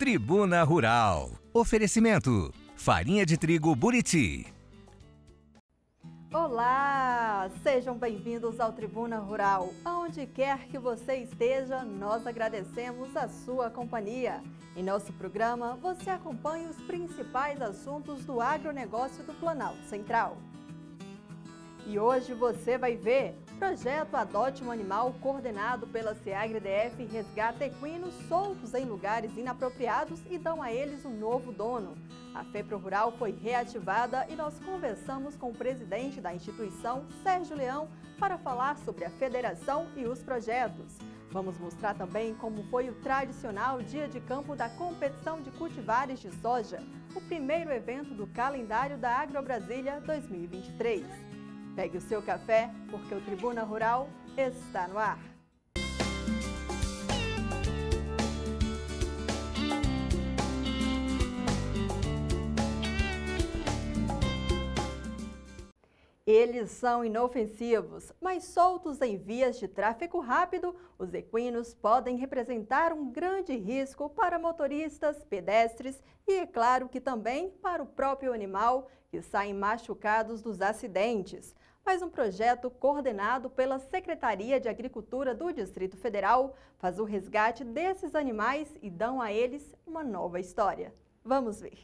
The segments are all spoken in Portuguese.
Tribuna Rural. Oferecimento: farinha de trigo Buriti. Olá! Sejam bem-vindos ao Tribuna Rural. Aonde quer que você esteja, nós agradecemos a sua companhia. Em nosso programa, você acompanha os principais assuntos do agronegócio do Planalto Central. E hoje você vai ver: projeto Adote um Animal coordenado pela SEAGRE-DF resgata equinos soltos em lugares inapropriados e dão a eles um novo dono. A FEPRO Rural foi reativada e nós conversamos com o presidente da instituição, Sérgio Leão, para falar sobre a federação e os projetos. Vamos mostrar também como foi o tradicional dia de campo da competição de cultivares de soja, o primeiro evento do calendário da AgroBrasília 2023. Pegue o seu café, porque o Tribuna Rural está no ar. Eles são inofensivos, mas soltos em vias de tráfego rápido, os equinos podem representar um grande risco para motoristas, pedestres e, é claro, que também para o próprio animal, que saem machucados dos acidentes. Mas um projeto coordenado pela Secretaria de Agricultura do Distrito Federal faz o resgate desses animais e dão a eles uma nova história. Vamos ver.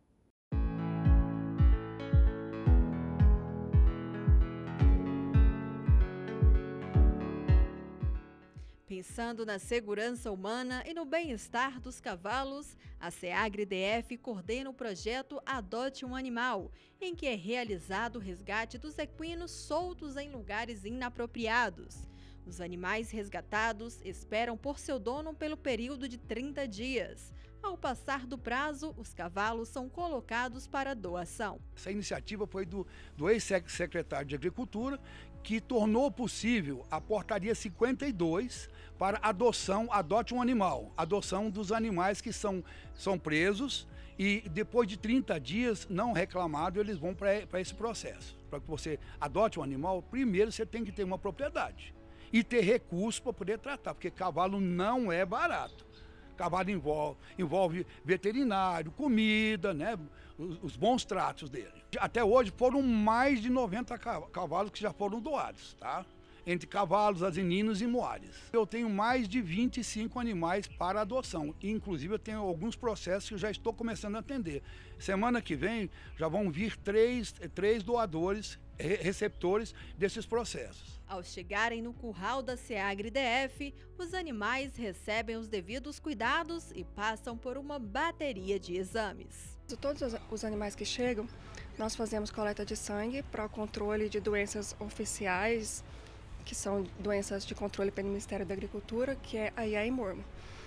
Pensando na segurança humana e no bem-estar dos cavalos, a SEAGRE-DF coordena o projeto Adote um Animal, em que é realizado o resgate dos equinos soltos em lugares inapropriados. Os animais resgatados esperam por seu dono pelo período de 30 dias. Ao passar do prazo, os cavalos são colocados para doação. Essa iniciativa foi do ex-secretário de Agricultura, que tornou possível a portaria 52 para adoção, adote um animal, adoção dos animais que são presos e depois de 30 dias não reclamado, eles vão para esse processo. Para que você adote um animal, primeiro você tem que ter uma propriedade e ter recursos para poder tratar, porque cavalo não é barato. Cavalo envolve veterinário, comida, né? Os bons tratos dele. Até hoje foram mais de 90 cavalos que já foram doados, tá? Entre cavalos, asininos e moares. Eu tenho mais de 25 animais para adoção. Inclusive eu tenho alguns processos que eu já estou começando a atender. Semana que vem já vão vir três doadores, receptores desses processos. Ao chegarem no curral da SEAGRE-DF, os animais recebem os devidos cuidados e passam por uma bateria de exames. Todos os animais que chegam, nós fazemos coleta de sangue para o controle de doenças oficiais, que são doenças de controle pelo Ministério da Agricultura, que é a IAE e Mormo.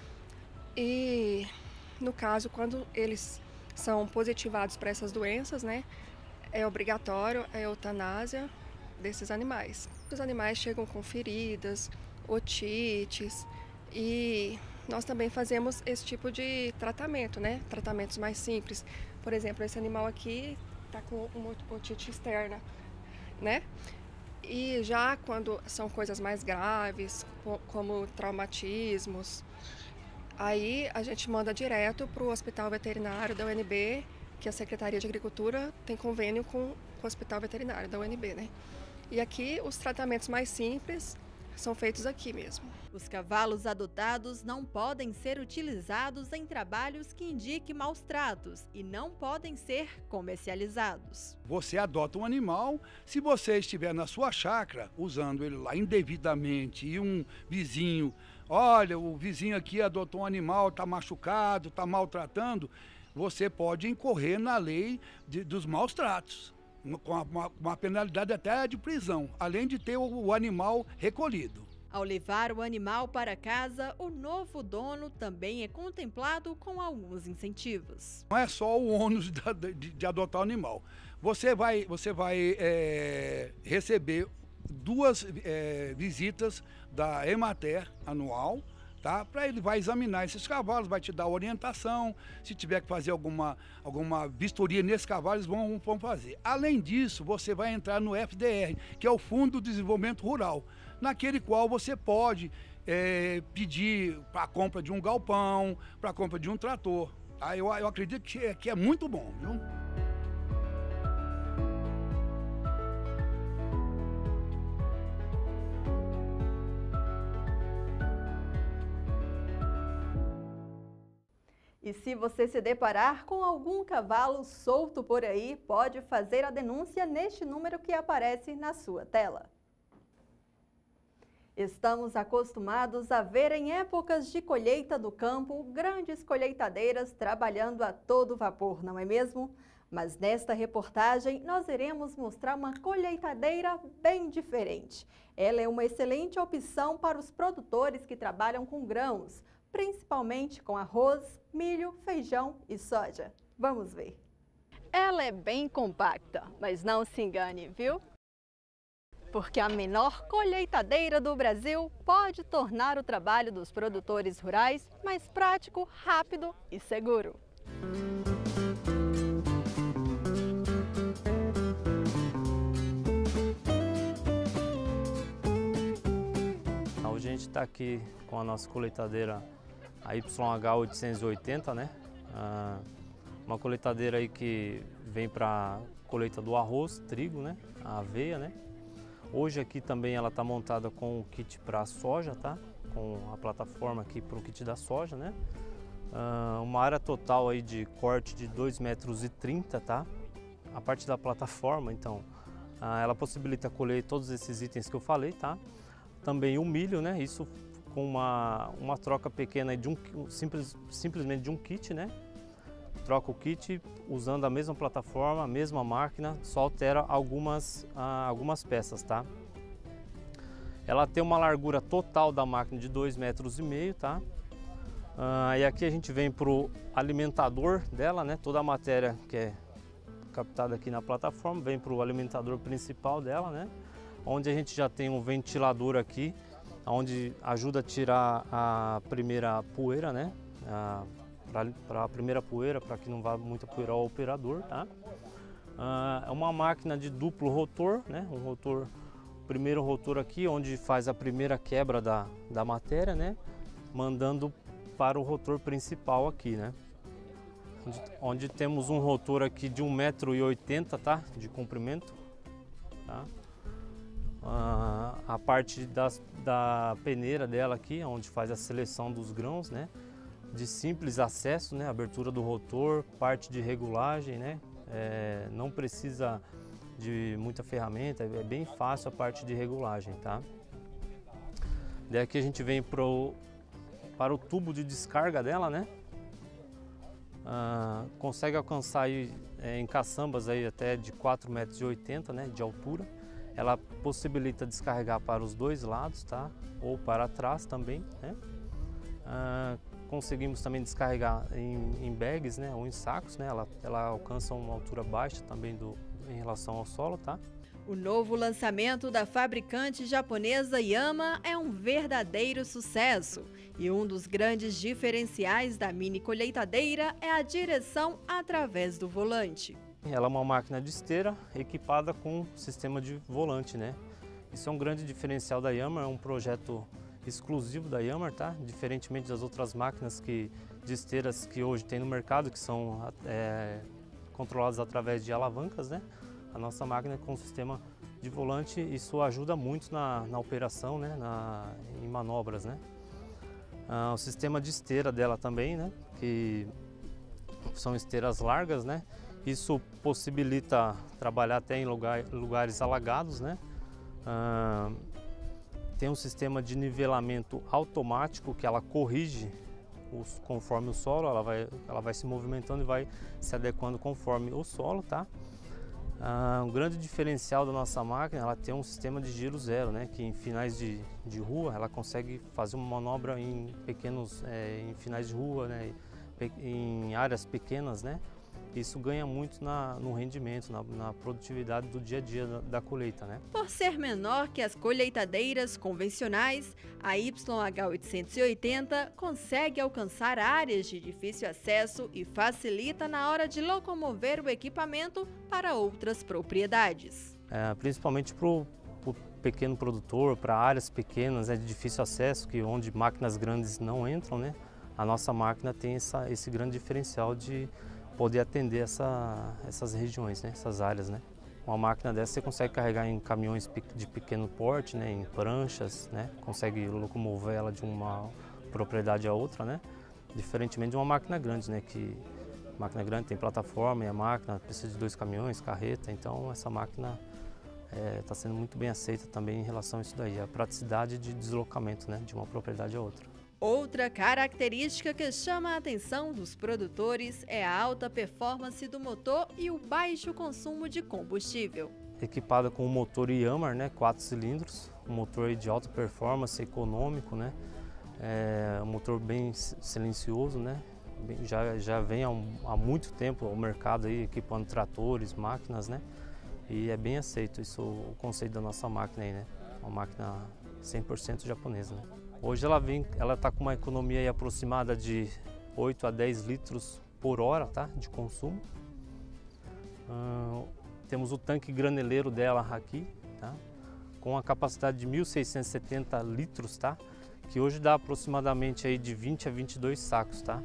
E, no caso, quando eles são positivados para essas doenças, né, é obrigatório a eutanásia desses animais. Os animais chegam com feridas, otites, e nós também fazemos esse tipo de tratamento, né? Tratamentos mais simples. Por exemplo, esse animal aqui está com uma otite externa, né? E já quando são coisas mais graves, como traumatismos, aí a gente manda direto para o Hospital Veterinário da UNB, que a Secretaria de Agricultura tem convênio com o Hospital Veterinário da UNB, né? E aqui os tratamentos mais simples são feitos aqui mesmo. Os cavalos adotados não podem ser utilizados em trabalhos que indiquem maus tratos e não podem ser comercializados. Você adota um animal, se você estiver na sua chácara usando ele lá indevidamente e um vizinho, olha, o vizinho aqui adotou um animal, está machucado, está maltratando, você pode incorrer na lei dos maus tratos, com uma penalidade até de prisão, além de ter o animal recolhido. Ao levar o animal para casa, o novo dono também é contemplado com alguns incentivos. Não é só o ônus de adotar o animal. Você vai receber 2 visitas da Emater anual, tá? Para ele vai examinar esses cavalos, vai te dar orientação, se tiver que fazer alguma vistoria nesse cavalo, eles vão fazer. Além disso, você vai entrar no FDR, que é o Fundo de Desenvolvimento Rural, naquele qual você pode pedir para a compra de um galpão, para a compra de um trator. Tá? Eu acredito que é muito bom, viu? E se você se deparar com algum cavalo solto por aí, pode fazer a denúncia neste número que aparece na sua tela. Estamos acostumados a ver em épocas de colheita do campo grandes colheitadeiras trabalhando a todo vapor, não é mesmo? Mas nesta reportagem nós iremos mostrar uma colheitadeira bem diferente. Ela é uma excelente opção para os produtores que trabalham com grãos, principalmente com arroz, milho, feijão e soja. Vamos ver. Ela é bem compacta, mas não se engane, viu? Porque a menor colheitadeira do Brasil pode tornar o trabalho dos produtores rurais mais prático, rápido e seguro. Hoje a gente está aqui com a nossa colheitadeira a YH880, né? Uma colheitadeira aí que vem para colheita do arroz, trigo, né? A aveia, né? Hoje aqui também ela está montada com o kit para soja, tá? Com a plataforma aqui para o kit da soja, né? Uma área total aí de corte de 2,30 metros, tá? A parte da plataforma, então, ela possibilita colher todos esses itens que eu falei, tá? Também o milho, né? Isso com uma troca pequena de simplesmente de um kit, né? Troca o kit usando a mesma plataforma, a mesma máquina, só altera algumas peças, tá? Ela tem uma largura total da máquina de 2,5 metros, tá? E aqui a gente vem para o alimentador dela, né? Toda a matéria que é captada aqui na plataforma vem para o alimentador principal dela, né? Onde a gente já tem um ventilador aqui, onde ajuda a tirar a primeira poeira, né? Para a primeira poeira, para que não vá muita poeira ao operador, tá? É uma máquina de duplo rotor, né? Um rotor, primeiro rotor aqui, onde faz a primeira quebra da matéria, né? Mandando para o rotor principal aqui, né? Onde temos um rotor aqui de 1,80 m, tá? De comprimento, tá? A parte da peneira dela aqui, onde faz a seleção dos grãos, né? De simples acesso, né? Abertura do rotor, parte de regulagem, né? Não precisa de muita ferramenta, é bem fácil a parte de regulagem, tá? Daí aqui a gente vem para o tubo de descarga dela, né? Consegue alcançar aí, em caçambas aí até de 4,80 metros, né? De altura. Ela possibilita descarregar para os dois lados, tá? Ou para trás também, né? Conseguimos também descarregar em bags, né? Ou em sacos, né? Ela alcança uma altura baixa também em relação ao solo, tá? O novo lançamento da fabricante japonesa Yama é um verdadeiro sucesso. E um dos grandes diferenciais da mini colheitadeira é a direção através do volante. Ela é uma máquina de esteira equipada com sistema de volante, né? Isso é um grande diferencial da Yama, é um projeto exclusivo da Yama, tá? Diferentemente das outras máquinas de esteiras que hoje tem no mercado, que são controladas através de alavancas, né? A nossa máquina com sistema de volante, isso ajuda muito na operação, né? Em manobras, né? O sistema de esteira dela também, né? Que são esteiras largas, né? Isso possibilita trabalhar até em lugares alagados, né? Tem um sistema de nivelamento automático que ela corrige conforme o solo, ela vai se movimentando e vai se adequando conforme o solo, tá? Um grande diferencial da nossa máquina, ela tem um sistema de giro zero, né? Que em finais de rua ela consegue fazer uma manobra em em finais de rua, né? Em áreas pequenas, né? Isso ganha muito no rendimento, na produtividade do dia a dia da colheita, né? Por ser menor que as colheitadeiras convencionais, a YH880 consegue alcançar áreas de difícil acesso e facilita na hora de locomover o equipamento para outras propriedades. Principalmente para pequeno produtor, para áreas pequenas, de difícil acesso, onde máquinas grandes não entram, né? A nossa máquina tem esse grande diferencial de poder atender essas regiões, né? Essas áreas, né? Uma máquina dessa você consegue carregar em caminhões de pequeno porte, né? Em pranchas, né? Consegue locomover ela de uma propriedade a outra, né? Diferentemente de uma máquina grande, né? Que máquina grande tem plataforma e a máquina precisa de 2 caminhões, carreta, então essa máquina está sendo muito bem aceita também em relação a isso daí, a praticidade de deslocamento, né? De uma propriedade a outra. Outra característica que chama a atenção dos produtores é a alta performance do motor e o baixo consumo de combustível. Equipada com um motor Yanmar, né, 4 cilindros, um motor de alta performance, econômico, né, um motor bem silencioso, né, já vem há muito tempo ao mercado aí, equipando tratores, máquinas, né, e é bem aceito isso, o conceito da nossa máquina aí, né, uma máquina 100% japonesa, né. Hoje ela está com uma economia aí aproximada de 8 a 10 litros por hora, tá, de consumo. Temos o tanque graneleiro dela aqui, tá, com a capacidade de 1.670 litros, tá, que hoje dá aproximadamente aí de 20 a 22 sacos, tá.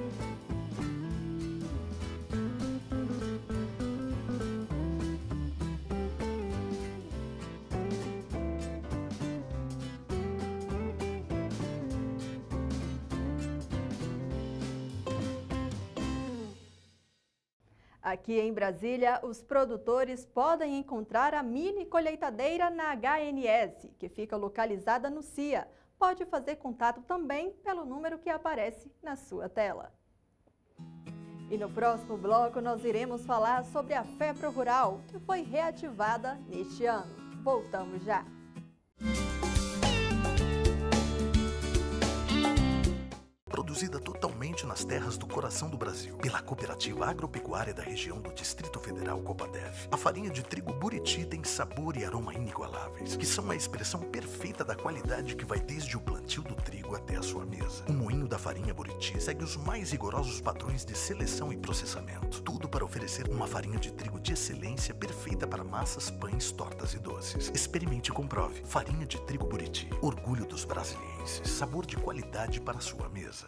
Aqui em Brasília, os produtores podem encontrar a mini colheitadeira na HNS, que fica localizada no CIA. Pode fazer contato também pelo número que aparece na sua tela. E no próximo bloco nós iremos falar sobre a FEPRO Rural, que foi reativada neste ano. Voltamos já! Produzida totalmente nas terras do coração do Brasil, pela Cooperativa Agropecuária da região do Distrito Federal Copadev, a farinha de trigo Buriti tem sabor e aroma inigualáveis, que são a expressão perfeita da qualidade que vai desde o plantio do trigo até a sua mesa. O moinho da farinha Buriti segue os mais rigorosos padrões de seleção e processamento, tudo para oferecer uma farinha de trigo de excelência perfeita para massas, pães, tortas e doces. Experimente e comprove. Farinha de trigo Buriti, orgulho dos brasilienses, sabor de qualidade para a sua mesa.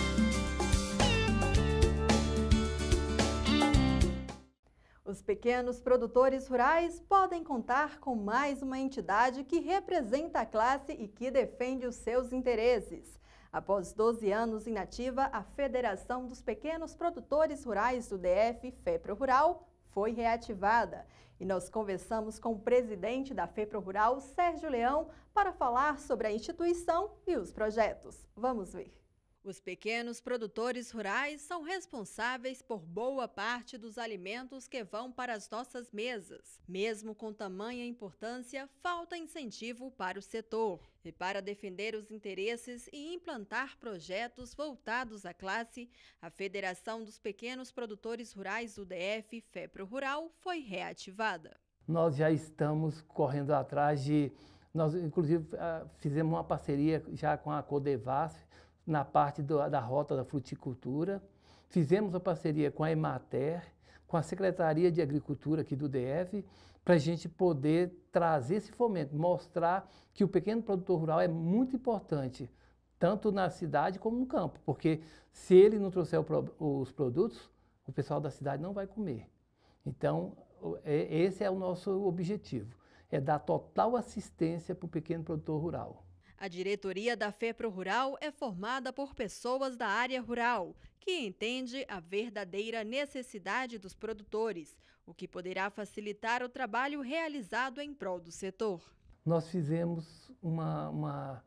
Os pequenos produtores rurais podem contar com mais uma entidade que representa a classe e que defende os seus interesses. Após 12 anos inativa, a Federação dos Pequenos Produtores Rurais do DF, FEPRO Rural, foi reativada. E nós conversamos com o presidente da FEPRO Rural, Sérgio Leão, para falar sobre a instituição e os projetos. Vamos ver. Os pequenos produtores rurais são responsáveis por boa parte dos alimentos que vão para as nossas mesas. Mesmo com tamanha importância, falta incentivo para o setor. E para defender os interesses e implantar projetos voltados à classe, a Federação dos Pequenos Produtores Rurais do DF, FEPRO Rural, foi reativada. Nós já estamos correndo atrás nós inclusive fizemos uma parceria já com a Codevasf, na parte da rota da fruticultura. Fizemos a parceria com a Emater, com a Secretaria de Agricultura aqui do DF, para a gente poder trazer esse fomento, mostrar que o pequeno produtor rural é muito importante, tanto na cidade como no campo, porque se ele não trouxer os produtos, o pessoal da cidade não vai comer. Então, esse é o nosso objetivo, é dar total assistência para o pequeno produtor rural. A diretoria da FEPRO Rural é formada por pessoas da área rural, que entende a verdadeira necessidade dos produtores, o que poderá facilitar o trabalho realizado em prol do setor. Nós fizemos uma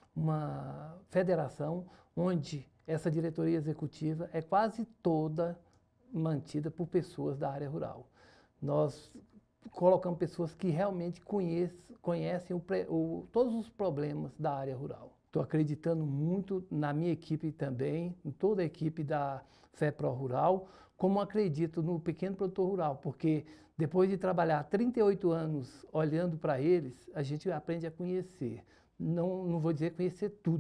federação onde essa diretoria executiva é quase toda mantida por pessoas da área rural. Nós colocamos pessoas que realmente conhecem todos os problemas da área rural. Estou acreditando muito na minha equipe também, em toda a equipe da FEPRO Rural, como acredito no pequeno produtor rural, porque depois de trabalhar 38 anos olhando para eles, a gente aprende a conhecer. Não vou dizer conhecer tudo,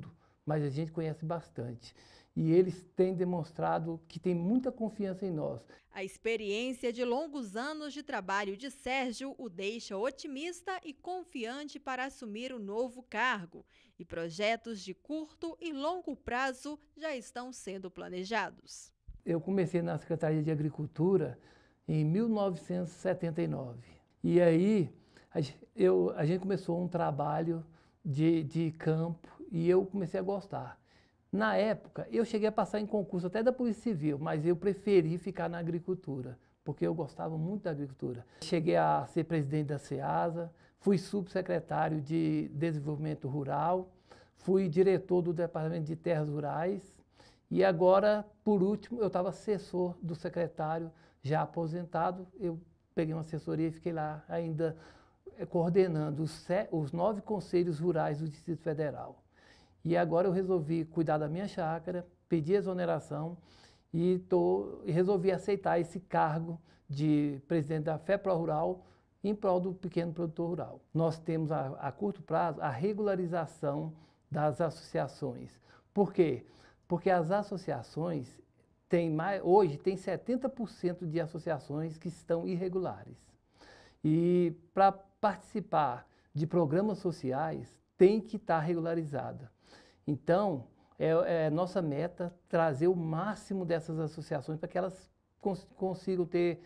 mas a gente conhece bastante. E eles têm demonstrado que têm muita confiança em nós. A experiência de longos anos de trabalho de Sérgio o deixa otimista e confiante para assumir o novo cargo. E projetos de curto e longo prazo já estão sendo planejados. Eu comecei na Secretaria de Agricultura em 1979. E aí a gente começou um trabalho de campo e eu comecei a gostar. Na época, eu cheguei a passar em concurso até da Polícia Civil, mas eu preferi ficar na agricultura, porque eu gostava muito da agricultura. Cheguei a ser presidente da SEASA, fui subsecretário de Desenvolvimento Rural, fui diretor do Departamento de Terras Rurais e agora, por último, eu estava assessor do secretário já aposentado. Eu peguei uma assessoria e fiquei lá ainda coordenando os 9 conselhos rurais do Distrito Federal. E agora eu resolvi cuidar da minha chácara, pedi exoneração e resolvi aceitar esse cargo de presidente da FEPRO-Rural em prol do pequeno produtor rural. Nós temos a curto prazo a regularização das associações. Por quê? Porque as associações hoje tem 70% de associações que estão irregulares. E para participar de programas sociais tem que estar regularizada. Então, é nossa meta trazer o máximo dessas associações para que elas consigam ter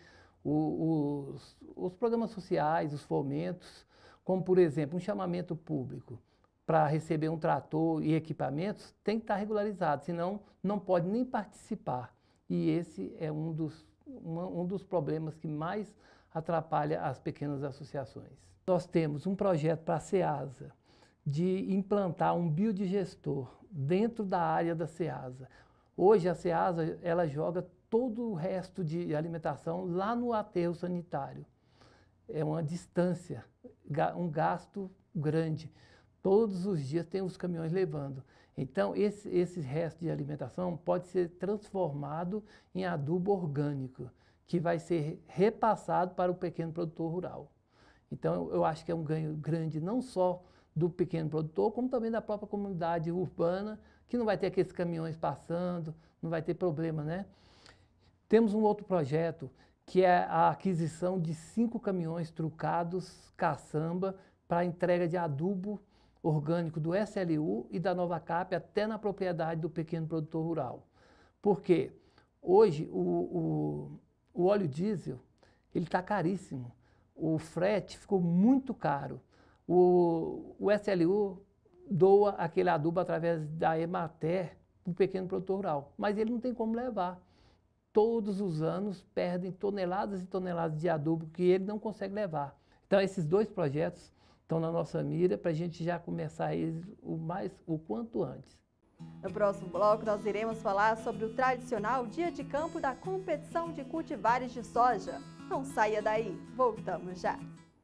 os programas sociais, os fomentos, como, por exemplo, um chamamento público para receber um trator e equipamentos, tem que estar regularizado, senão não pode nem participar. E esse é um dos problemas que mais atrapalha as pequenas associações. Nós temos um projeto para a SEASA, de implantar um biodigestor dentro da área da SEASA. Hoje a SEASA ela joga todo o resto de alimentação lá no aterro sanitário. É uma distância, um gasto grande. Todos os dias tem os caminhões levando. Então esse resto de alimentação pode ser transformado em adubo orgânico, que vai ser repassado para o pequeno produtor rural. Então eu acho que é um ganho grande não só do pequeno produtor, como também da própria comunidade urbana, que não vai ter aqueles caminhões passando, não vai ter problema, né? Temos um outro projeto, que é a aquisição de 5 caminhões trucados caçamba para entrega de adubo orgânico do SLU e da Nova Cap até na propriedade do pequeno produtor rural. Por quê? Hoje o óleo diesel ele está caríssimo, o frete ficou muito caro. O SLU doa aquele adubo através da Emater para o pequeno produtor rural, mas ele não tem como levar. Todos os anos perdem toneladas e toneladas de adubo que ele não consegue levar. Então esses 2 projetos estão na nossa mira para a gente já começar eles o quanto antes. No próximo bloco nós iremos falar sobre o tradicional dia de campo da competição de cultivares de soja. Não saia daí, voltamos já.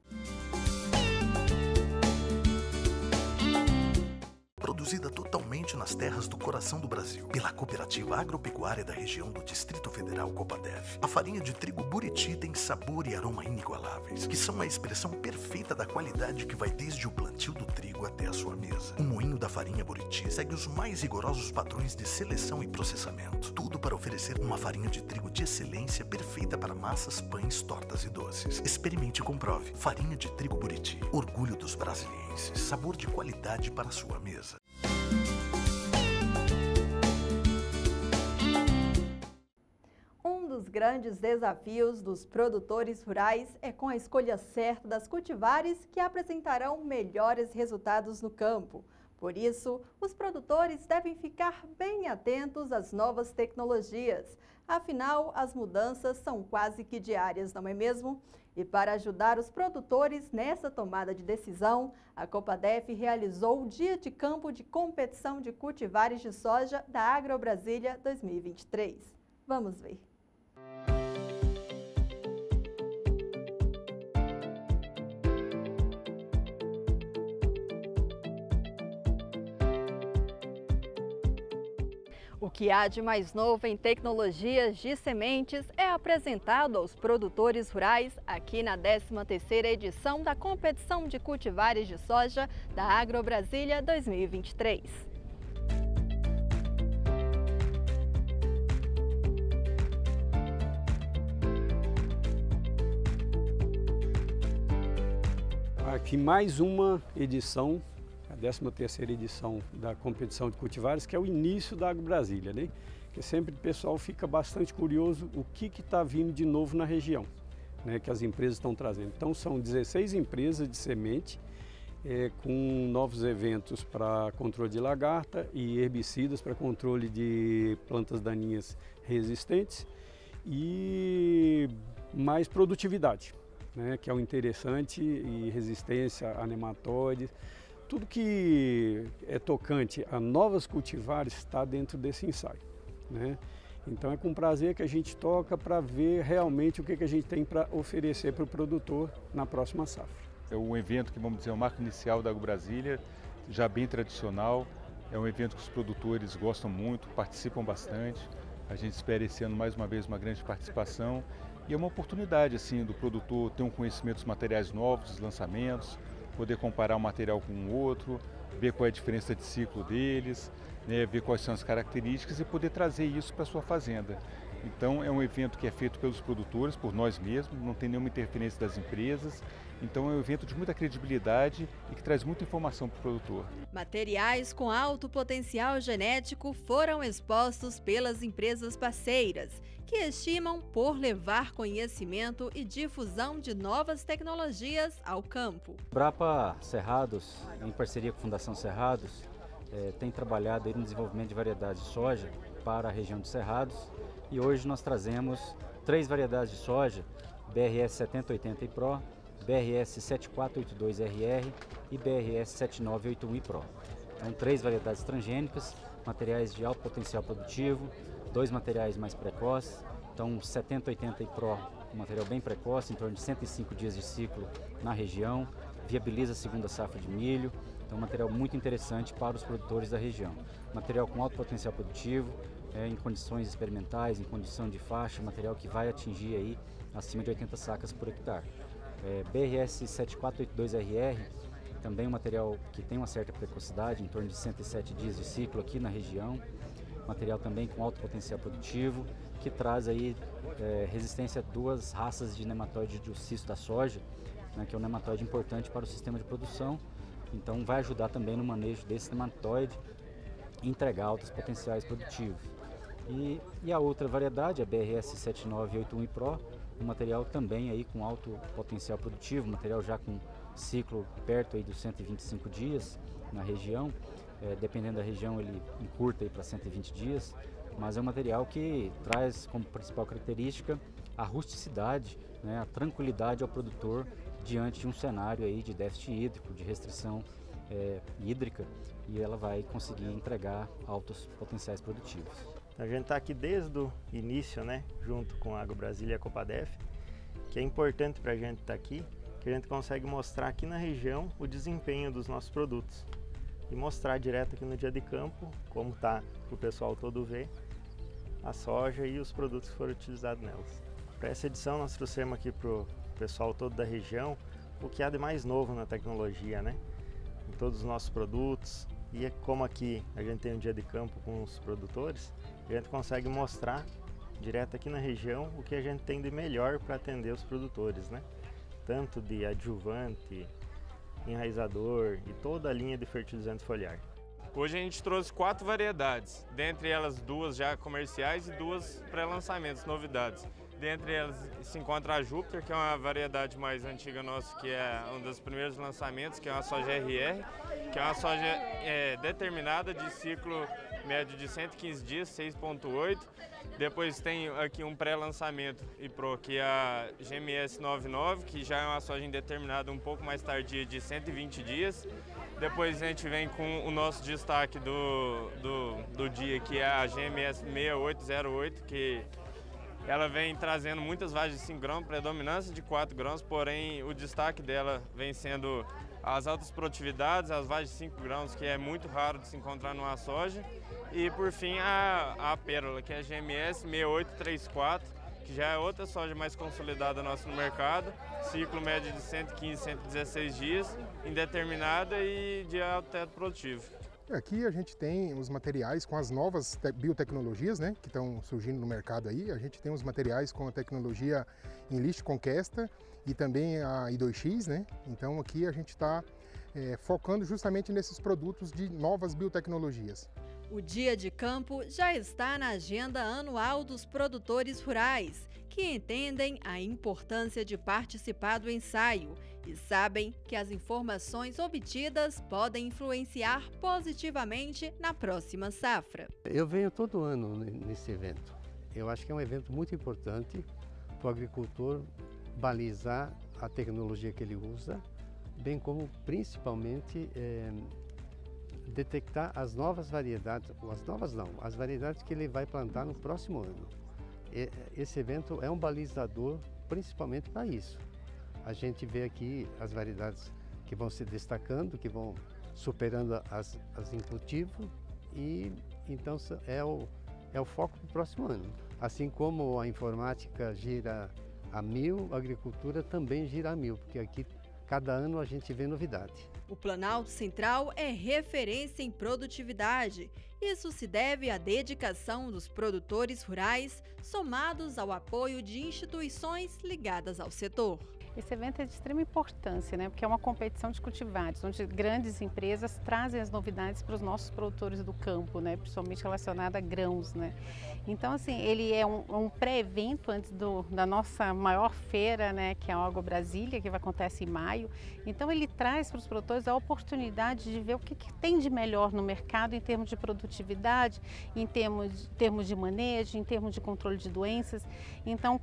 Produzida totalmente nas terras do coração do Brasil, pela Cooperativa Agropecuária da região do Distrito Federal Copadef. A farinha de trigo Buriti tem sabor e aroma inigualáveis, que são a expressão perfeita da qualidade que vai desde o plantio do trigo até a sua mesa. O moinho da farinha Buriti segue os mais rigorosos padrões de seleção e processamento. Tudo para oferecer uma farinha de trigo de excelência perfeita para massas, pães, tortas e doces. Experimente e comprove. Farinha de trigo Buriti. Orgulho dos brasilienses. Sabor de qualidade para a sua mesa. Um dos grandes desafios dos produtores rurais é com a escolha certa das cultivares que apresentarão melhores resultados no campo. Por isso, os produtores devem ficar bem atentos às novas tecnologias. Afinal, as mudanças são quase que diárias, não é mesmo? E para ajudar os produtores nessa tomada de decisão, a Copadef realizou o Dia de Campo de Competição de Cultivares de Soja da AgroBrasília 2023. Vamos ver. O que há de mais novo em tecnologias de sementes é apresentado aos produtores rurais aqui na 13ª edição da competição de cultivares de soja da AgroBrasília 2023. aqui mais uma edição, a 13ª edição da competição de cultivares, que é o início da AgroBrasília, né? Que sempre o pessoal fica bastante curioso o que está vindo de novo na região, né? Que as empresas estão trazendo. Então são 16 empresas de semente, com novos eventos para controle de lagarta e herbicidas para controle de plantas daninhas resistentes e mais produtividade, né, que é o interessante, e resistência a nematóides. Tudo que é tocante a novas cultivares está dentro desse ensaio, né? Então é com prazer que a gente toca para ver realmente o que a gente tem para oferecer para o produtor na próxima safra. É um evento que, vamos dizer, é o marco inicial da AgroBrasília, já bem tradicional. É um evento que os produtores gostam muito, participam bastante. A gente espera esse ano mais uma vez uma grande participação. E é uma oportunidade assim, do produtor ter um conhecimento dos materiais novos, dos lançamentos, poder comparar um material com o outro, ver qual é a diferença de ciclo deles, né, ver quais são as características e poder trazer isso para a sua fazenda. Então é um evento que é feito pelos produtores, por nós mesmos, não tem nenhuma interferência das empresas. Então é um evento de muita credibilidade e que traz muita informação para o produtor. Materiais com alto potencial genético foram expostos pelas empresas parceiras, que estimam por levar conhecimento e difusão de novas tecnologias ao campo. Brapa Cerrados, em parceria com a Fundação Cerrados, tem trabalhado no desenvolvimento de variedades de soja para a região de Cerrados, e hoje nós trazemos 3 variedades de soja, BRS 7080 e Pro, BRS 7482RR e BRS 7981 Pro. São 3 variedades transgênicas, materiais de alto potencial produtivo, 2 materiais mais precoces. Então 7080 e Pro, um material bem precoce, em torno de 105 dias de ciclo na região, viabiliza a segunda safra de milho. Então um material muito interessante para os produtores da região. Material com alto potencial produtivo, em condições experimentais, em condição de faixa, material que vai atingir aí acima de 80 sacas por hectare. BRS 7482RR, também um material que tem uma certa precocidade, em torno de 107 dias de ciclo aqui na região. Material também com alto potencial produtivo, que traz aí resistência a 2 raças de nematóide do cisto da soja, né, que é um nematóide importante para o sistema de produção. Então vai ajudar também no manejo desse nematóide e entregar altos potenciais produtivos. E a outra variedade, a BRS 7981 e Pro, um material também aí com alto potencial produtivo, material já com ciclo perto aí dos 125 dias na região, dependendo da região ele encurta aí para 120 dias, mas é um material que traz como principal característica a rusticidade, né, a tranquilidade ao produtor diante de um cenário aí de déficit hídrico, de restrição hídrica, e ela vai conseguir entregar altos potenciais produtivos. A gente está aqui desde o início, né, junto com a AgroBrasília e a Copadef, que é importante para a gente estar aqui, que a gente consegue mostrar aqui na região o desempenho dos nossos produtos e mostrar direto aqui no dia de campo como está para o pessoal todo ver a soja e os produtos que foram utilizados nelas. Para essa edição nós trouxemos aqui para o pessoal todo da região o que há de mais novo na tecnologia, né, em todos os nossos produtos. E como aqui a gente tem um dia de campo com os produtores, a gente consegue mostrar direto aqui na região o que a gente tem de melhor para atender os produtores, né? Tanto de adjuvante, enraizador e toda a linha de fertilizante foliar. Hoje a gente trouxe 4 variedades, dentre elas 2 já comerciais e 2 pré-lançamentos, novidades. Dentre elas se encontra a Júpiter, que é uma variedade mais antiga nossa, que é um dos primeiros lançamentos, que é uma soja RR, que é uma soja determinada de ciclo médio de 115 dias, 6.8. Depois tem aqui um pré-lançamento e Pro, que é a GMS 99, que já é uma soja indeterminada um pouco mais tardia, de 120 dias. Depois a gente vem com o nosso destaque do dia, que é a GMS 6808, que ela vem trazendo muitas vagens de 5 grãos, predominância de 4 grãos, porém o destaque dela vem sendo as altas produtividades, as vagens de 5 grãos, que é muito raro de se encontrar numa soja. E por fim a Pérola, que é a GMS 6834, que já é outra soja mais consolidada nossa no mercado, ciclo médio de 115, 116 dias, indeterminada e de alto teto produtivo. Aqui a gente tem os materiais com as novas biotecnologias, né, que estão surgindo no mercado aí. A gente tem os materiais com a tecnologia Enlist Conquesta e também a I2X, né? Então aqui a gente está focando justamente nesses produtos de novas biotecnologias. O Dia de Campo já está na agenda anual dos produtores rurais, que entendem a importância de participar do ensaio e sabem que as informações obtidas podem influenciar positivamente na próxima safra. Eu venho todo ano nesse evento. Eu acho que é um evento muito importante para o agricultor balizar a tecnologia que ele usa, bem como principalmente detectar as novas variedades, as variedades que ele vai plantar no próximo ano. Esse evento é um balizador principalmente para isso. A gente vê aqui as variedades que vão se destacando, que vão superando as em cultivo e então é o foco para o próximo ano. Assim como a informática gira a 1000, a agricultura também gira a 1000, porque aqui cada ano a gente vê novidade. O Planalto Central é referência em produtividade. Isso se deve à dedicação dos produtores rurais, somados ao apoio de instituições ligadas ao setor. Esse evento é de extrema importância, né? Porque é uma competição de cultivares, onde grandes empresas trazem as novidades para os nossos produtores do campo, né? Principalmente relacionada a grãos, né? Então, assim, ele é um pré-evento antes da nossa maior feira, né? Que é a Agro Brasília, que acontece em maio. Então, ele traz para os produtores a oportunidade de ver o que tem de melhor no mercado em termos de produtividade, em termos de manejo, em termos de controle de doenças. Então,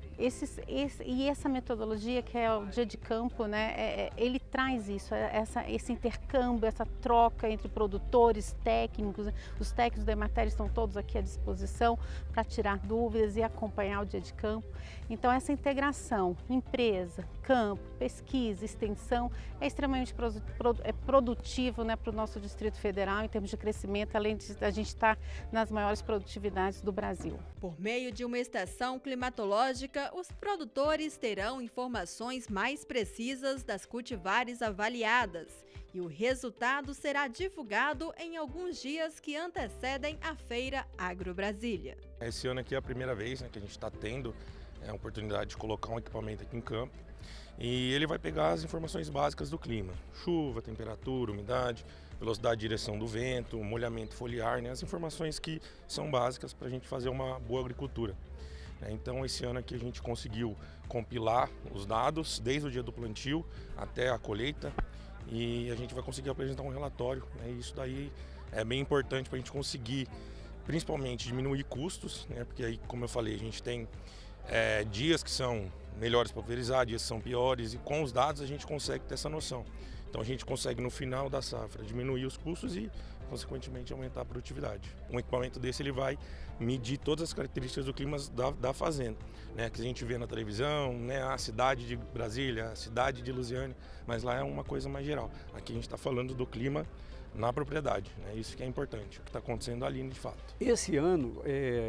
essa metodologia que é o Dia de Campo, né, ele traz isso, esse intercâmbio, essa troca entre produtores, técnicos. Os técnicos da matéria estão todos aqui à disposição para tirar dúvidas e acompanhar o Dia de Campo. Então, essa integração, empresa, campo, pesquisa, extensão, é extremamente produtivo, né, para o nosso Distrito Federal em termos de crescimento, além de a gente estar nas maiores produtividades do Brasil. Por meio de uma estação climatológica, os produtores terão informações mais precisas das cultivares avaliadas e o resultado será divulgado em alguns dias que antecedem a Feira Agro Brasília. Esse ano aqui é a primeira vez, né, que a gente está tendo a oportunidade de colocar um equipamento aqui em campo e ele vai pegar as informações básicas do clima, chuva, temperatura, umidade, velocidade e direção do vento, molhamento foliar, né, as informações que são básicas para a gente fazer uma boa agricultura. Então esse ano aqui a gente conseguiu compilar os dados desde o dia do plantio até a colheita e a gente vai conseguir apresentar um relatório, né? Isso daí é bem importante para a gente conseguir principalmente diminuir custos, né? Porque aí, como eu falei, a gente tem dias que são melhores para pulverizar, dias que são piores e com os dados a gente consegue ter essa noção. Então a gente consegue no final da safra diminuir os custos e consequentemente aumentar a produtividade. Um equipamento desse ele vai medir todas as características do clima da fazenda, né, que a gente vê na televisão, né, a cidade de Brasília, a cidade de Lusiânia, mas lá é uma coisa mais geral. Aqui a gente está falando do clima na propriedade, né, isso que é importante, o que está acontecendo ali de fato. Esse ano,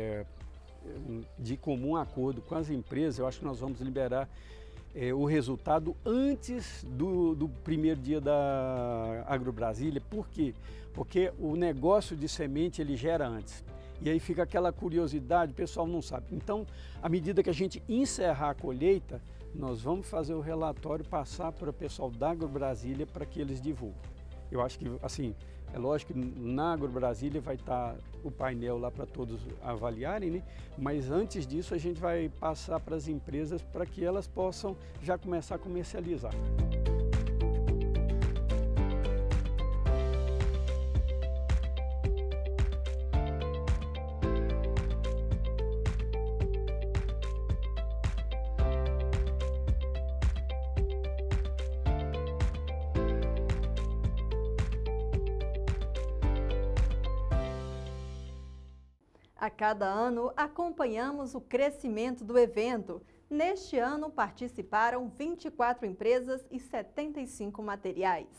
de comum acordo com as empresas, eu acho que nós vamos liberar o resultado antes do primeiro dia da Agro Brasília. Por quê? Porque o negócio de semente ele gera antes. E aí fica aquela curiosidade, o pessoal não sabe. Então, à medida que a gente encerrar a colheita, nós vamos fazer o relatório, passar para o pessoal da Agro Brasília para que eles divulguem. Eu acho que, assim, é lógico que na Agro Brasília vai estar o painel lá para todos avaliarem, né? Mas antes disso a gente vai passar para as empresas para que elas possam já começar a comercializar. A cada ano, acompanhamos o crescimento do evento. Neste ano, participaram 24 empresas e 75 materiais.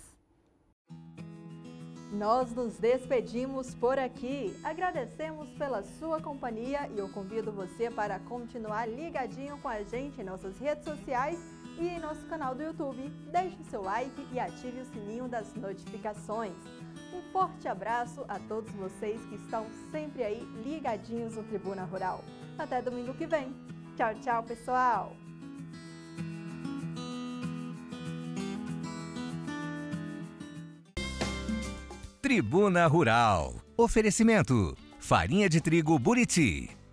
Nós nos despedimos por aqui. Agradecemos pela sua companhia e eu convido você para continuar ligadinho com a gente em nossas redes sociais e em nosso canal do YouTube. Deixe o seu like e ative o sininho das notificações. Um forte abraço a todos vocês que estão sempre aí ligadinhos no Tribuna Rural. Até domingo que vem. Tchau, tchau, pessoal! Tribuna Rural. Oferecimento: farinha de trigo Buriti.